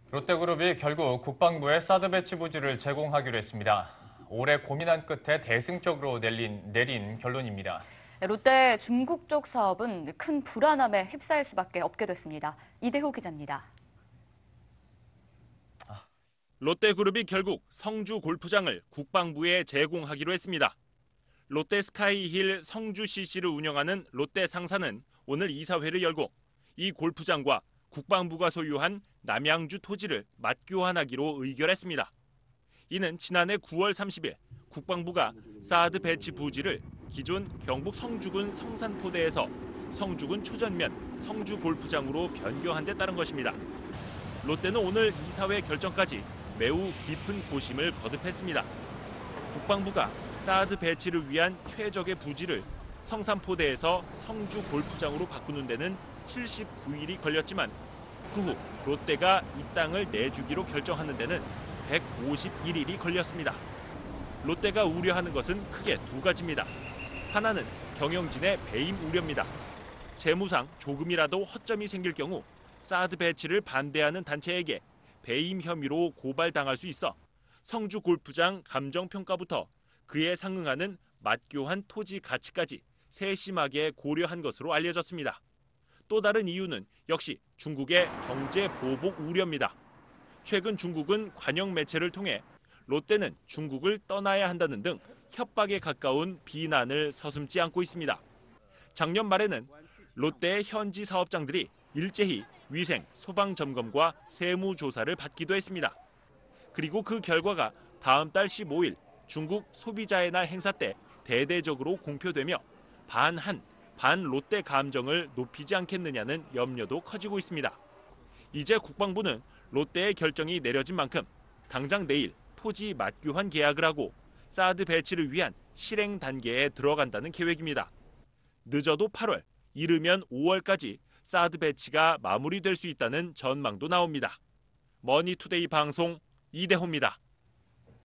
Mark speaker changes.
Speaker 1: 롯데그룹이 결국 국방부에 사드 배치 부지를 제공하기로 했습니다. 오래 고민한 끝에 대승적으로 내린 결론입니다.
Speaker 2: 롯데 중국 쪽 사업은 큰 불안함에 휩싸일 수밖에 없게 됐습니다. 이대호 기자입니다.
Speaker 3: 롯데그룹이 결국 성주 골프장을 국방부에 제공하기로 했습니다. 롯데 스카이힐 성주 CC를 운영하는 롯데 상사는 오늘 이사회를 열고 이 골프장과 국방부가 소유한 남양주 토지를 맞교환하기로 의결했습니다. 이는 지난해 9월 30일 국방부가 사드 배치 부지를 기존 경북 성주군 성산포대에서 성주군 초전면 성주 골프장으로 변경한 데 따른 것입니다. 롯데는 오늘 이사회 결정까지 매우 깊은 고심을 거듭했습니다. 국방부가 사드 배치를 위한 최적의 부지를 성산포대에서 성주 골프장으로 바꾸는 데는 79일이 걸렸지만 그 후 롯데가 이 땅을 내주기로 결정하는 데는 151일이 걸렸습니다. 롯데가 우려하는 것은 크게 두 가지입니다. 하나는 경영진의 배임 우려입니다. 재무상 조금이라도 허점이 생길 경우 사드 배치를 반대하는 단체에게 배임 혐의로 고발당할 수 있어 성주 골프장 감정평가부터 그에 상응하는 맞교환 토지 가치까지 세심하게 고려한 것으로 알려졌습니다. 또 다른 이유는 역시 중국의 경제 보복 우려입니다. 최근 중국은 관영 매체를 통해 롯데는 중국을 떠나야 한다는 등 협박에 가까운 비난을 서슴지 않고 있습니다. 작년 말에는 롯데의 현지 사업장들이 일제히 위생, 소방 점검과 세무 조사를 받기도 했습니다. 그리고 그 결과가 다음 달 15일 중국 소비자의 날 행사 때 대대적으로 공표되며 반한, 반 롯데 감정을 높이지 않겠느냐는 염려도 커지고 있습니다. 이제 국방부는 롯데의 결정이 내려진 만큼 당장 내일 토지 맞교환 계약을 하고 사드 배치를 위한 실행 단계에 들어간다는 계획입니다. 늦어도 8월, 이르면 5월까지 사드 배치가 마무리될 수 있다는 전망도 나옵니다. 머니투데이 방송 이대호입니다.